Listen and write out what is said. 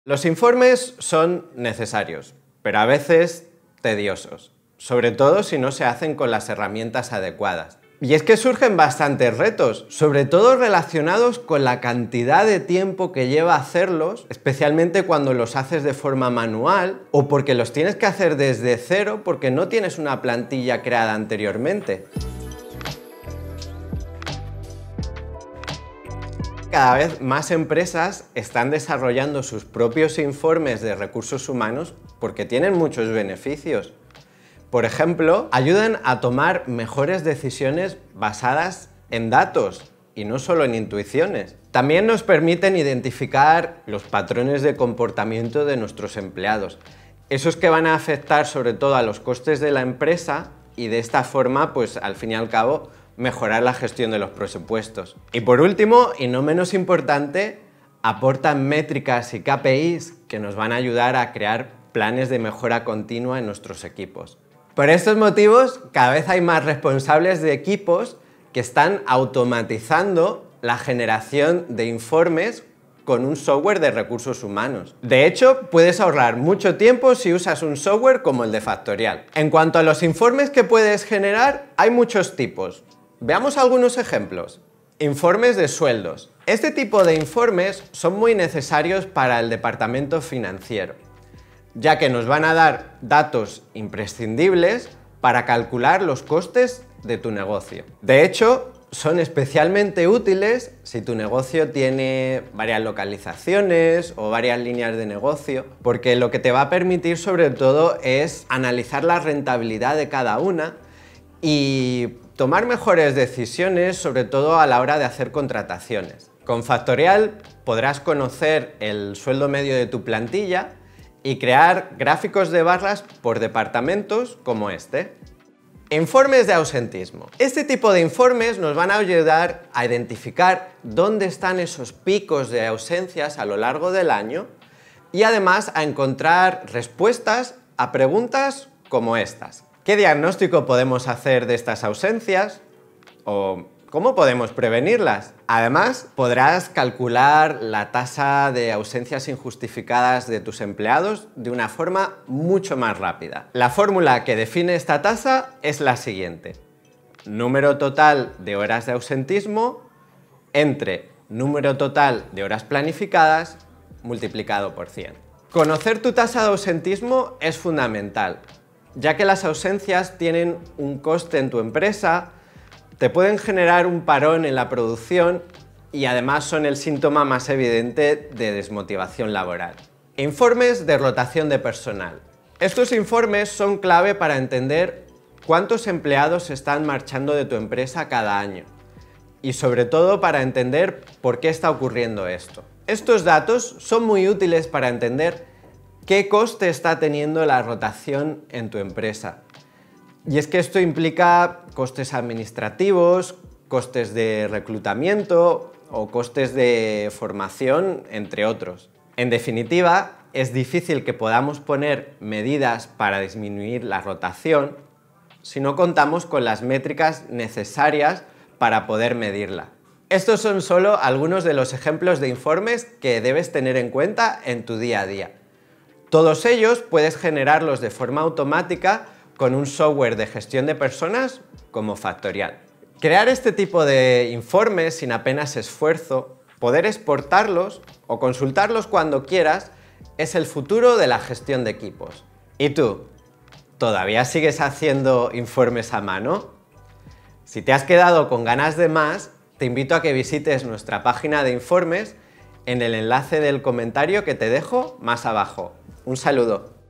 Los informes son necesarios, pero a veces tediosos, sobre todo si no se hacen con las herramientas adecuadas. Y es que surgen bastantes retos, sobre todo relacionados con la cantidad de tiempo que lleva hacerlos, especialmente cuando los haces de forma manual o porque los tienes que hacer desde cero porque no tienes una plantilla creada anteriormente. Cada vez más empresas están desarrollando sus propios informes de recursos humanos porque tienen muchos beneficios. Por ejemplo, ayudan a tomar mejores decisiones basadas en datos y no solo en intuiciones. También nos permiten identificar los patrones de comportamiento de nuestros empleados, esos que van a afectar sobre todo a los costes de la empresa y de esta forma, pues al fin y al cabo, mejorar la gestión de los presupuestos. Y por último, y no menos importante, aportan métricas y KPIs que nos van a ayudar a crear planes de mejora continua en nuestros equipos. Por estos motivos, cada vez hay más responsables de equipos que están automatizando la generación de informes con un software de recursos humanos. De hecho, puedes ahorrar mucho tiempo si usas un software como el de Factorial. En cuanto a los informes que puedes generar, hay muchos tipos. Veamos algunos ejemplos. Informes de sueldos. Este tipo de informes son muy necesarios para el departamento financiero, ya que nos van a dar datos imprescindibles para calcular los costes de tu negocio. De hecho, son especialmente útiles si tu negocio tiene varias localizaciones o varias líneas de negocio, porque lo que te va a permitir sobre todo es analizar la rentabilidad de cada una y tomar mejores decisiones, sobre todo a la hora de hacer contrataciones. Con Factorial podrás conocer el sueldo medio de tu plantilla y crear gráficos de barras por departamentos como este. Informes de ausentismo. Este tipo de informes nos van a ayudar a identificar dónde están esos picos de ausencias a lo largo del año y además a encontrar respuestas a preguntas como estas. ¿Qué diagnóstico podemos hacer de estas ausencias? ¿O cómo podemos prevenirlas? Además, podrás calcular la tasa de ausencias injustificadas de tus empleados de una forma mucho más rápida. La fórmula que define esta tasa es la siguiente: número total de horas de ausentismo entre número total de horas planificadas multiplicado por 100. Conocer tu tasa de ausentismo es fundamental, ya que las ausencias tienen un coste en tu empresa, te pueden generar un parón en la producción y además son el síntoma más evidente de desmotivación laboral. Informes de rotación de personal. Estos informes son clave para entender cuántos empleados están marchando de tu empresa cada año y sobre todo para entender por qué está ocurriendo esto. Estos datos son muy útiles para entender qué coste está teniendo la rotación en tu empresa. Y es que esto implica costes administrativos, costes de reclutamiento o costes de formación, entre otros. En definitiva, es difícil que podamos poner medidas para disminuir la rotación si no contamos con las métricas necesarias para poder medirla. Estos son solo algunos de los ejemplos de informes que debes tener en cuenta en tu día a día. Todos ellos puedes generarlos de forma automática con un software de gestión de personas como Factorial. Crear este tipo de informes sin apenas esfuerzo, poder exportarlos o consultarlos cuando quieras, es el futuro de la gestión de equipos. ¿Y tú? ¿Todavía sigues haciendo informes a mano? Si te has quedado con ganas de más, te invito a que visites nuestra página de informes en el enlace del comentario que te dejo más abajo. Un saludo.